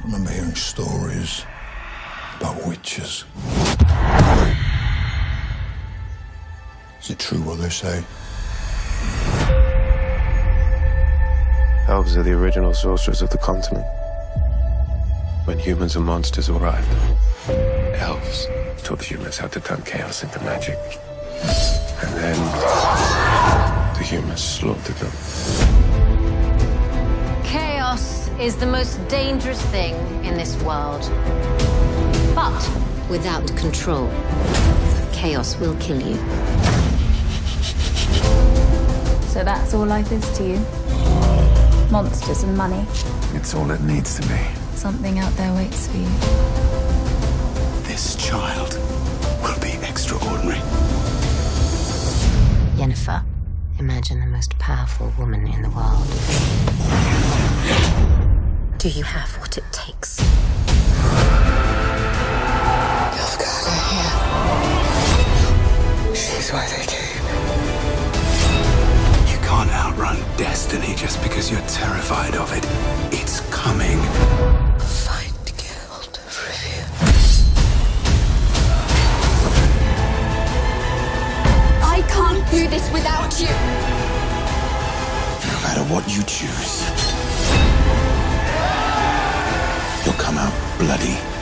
remember hearing stories about witches. Is it true what they say? Elves are the original sorcerers of the continent. When humans and monsters arrived, elves taught the humans how to turn chaos into magic. And then the humans slaughtered them. Chaos is the most dangerous thing in this world. But without control, chaos will kill you. So that's all life is to you? Monsters and money? It's all it needs to be. Something out there waits for you. This child will be extraordinary. Yennefer, imagine the most powerful woman in the world. Do you have what it takes? You've got her here. She's why they came. You can't outrun destiny just because you're terrified of it. It's coming. Find Geralt of Rivia. I can't do this without you! No matter what you choose, you'll come out bloody.